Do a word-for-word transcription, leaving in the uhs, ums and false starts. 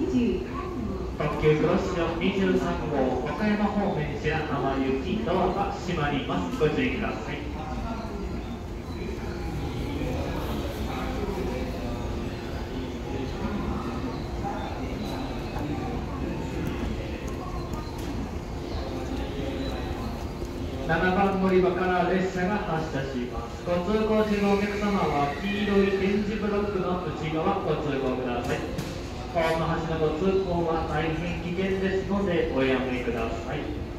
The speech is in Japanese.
特急クロスシにじゅうさんごう和歌山方面白浜行きドアが閉まります。ご注意ください。ななばん乗り場から列車が発車します。ご通行中のお客様は黄色い点字ブロックの内側ご通行ください。川の橋のご通行は大変危険ですのでおやめください。